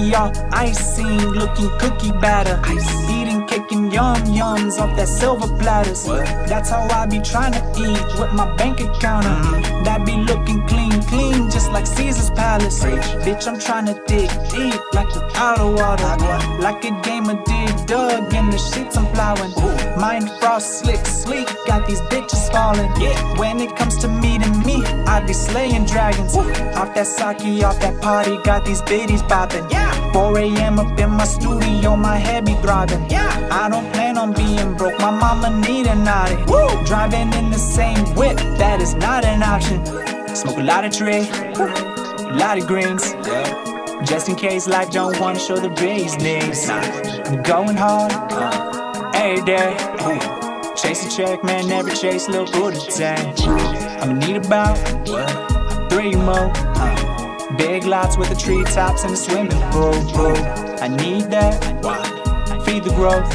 me all icy, looking cookie batter. Eating, kicking yum-yums off that silver platters. That's how I be trying to eat with my bank account. That be looking clean, clean, just like Caesar's palace. Bitch, I'm trying to dig deep like the outer water. Like a game of dig dug in the sheets I'm plowing. Mind frost, slick, sleek, got these bitches falling. When it comes to meeting me, I be slaying dragons. Off that sake, off that party, got these biddies bopping. 4 AM up in my studio, my head be throbbing. I don't plan on being broke, my mama need an Audi. Driving in the same whip, that is not an option. Smoke a lot of tree, a lot of greens, just in case life don't wanna show the business. I'm going hard, every day. Chase a check, man, never chase little booty tank. I'ma need about 3 more. Big lots with the treetops and the swimming pool. I need that, feed the growth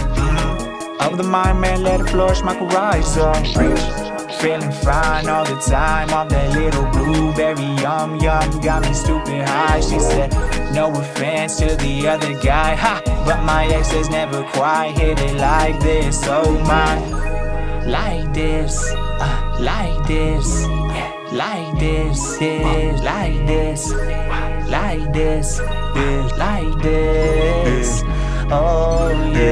of the mind, man, let it flourish, my horizon. Feeling fine all the time off that little blueberry yum, got me stupid high. She said, no offense to the other guy, but my ex has never quite hit it like this. Oh my, like this, like this, like this, like this, like this, like this. Oh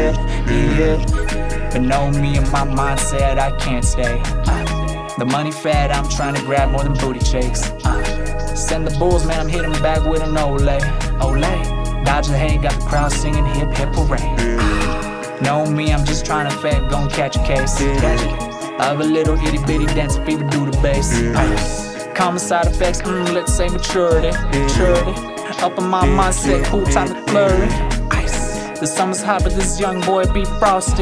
yeah. But know me and my mindset, I can't stay. The money fat, I'm trying to grab more than booty shakes. Send the bulls, man, I'm hitting back with an Olay. Dodge the hate, got the crowd singing hip hip hooray. Know me, I'm just trying to fat, gon' catch a case. Of a little itty bitty dance, fever do the bass. Common side effects, let's say maturity. Up in my mindset, cool time to flurry. The summer's hot, but this young boy be frosty.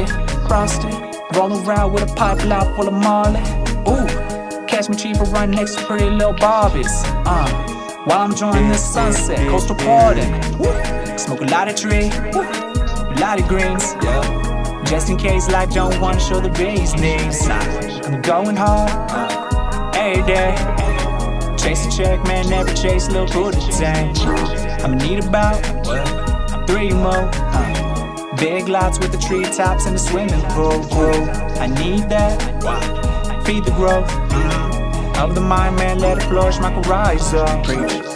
Rolling around with a pipe loud full of Marley. Ooh, catch me cheaper right next to pretty little Barbies. While I'm enjoying this sunset, coastal party. Smoke a lot of tree, a lot of greens. Just in case life don't wanna show the business. I'm going hard, every day. Chase a check, man, never chase little booty tank. I'ma need about 3 more. Big lots with the treetops and the swimming pool. I need that, feed the growth of the mind, man, let it flourish, my horizon.